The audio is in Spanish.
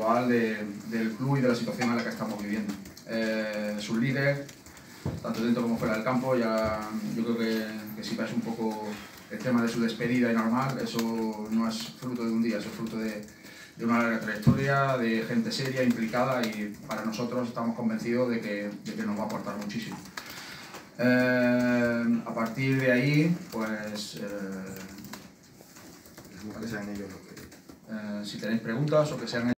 actual del club y de la situación en la que estamos viviendo. Sus líderes, tanto dentro como fuera del campo, ya yo creo que si ves un poco el tema de su despedida y normal, eso no es fruto de un día, eso es fruto de una larga trayectoria, de gente seria, implicada, y para nosotros estamos convencidos de que nos va a aportar muchísimo. A partir de ahí, pues que sean ellos los que... si tenéis preguntas o que sean